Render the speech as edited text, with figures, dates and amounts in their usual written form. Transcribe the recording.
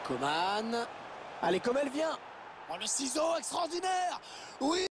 Coman. Allez, comme elle vient. Oh, le ciseau extraordinaire. Oui.